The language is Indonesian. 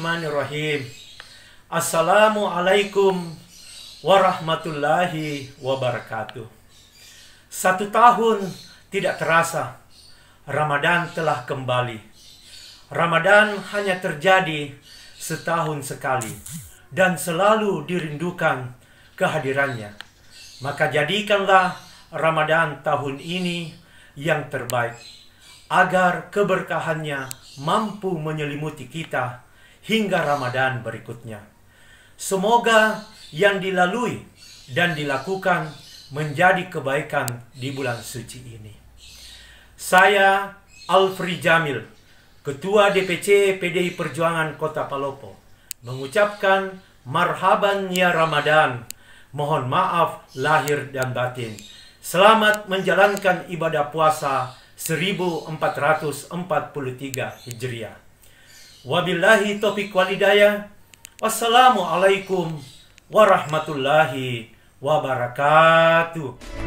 Bismillahirrahmanirrahim. Assalamualaikum warahmatullahi wabarakatuh. 1 tahun tidak terasa, Ramadan telah kembali. Ramadan hanya terjadi setahun sekali dan selalu dirindukan kehadirannya. Maka jadikanlah Ramadan tahun ini yang terbaik, agar keberkahannya mampu menyelimuti kita hingga Ramadan berikutnya. Semoga yang dilalui dan dilakukan menjadi kebaikan di bulan suci ini. Saya Alfri Jamil, Ketua DPC PDI Perjuangan Kota Palopo, mengucapkan marhaban ya Ramadan. Mohon maaf lahir dan batin. Selamat menjalankan ibadah puasa 1443 Hijriah. Wabillahi taufiq walhidayah. Wassalamualaikum warahmatullahi wabarakatuh.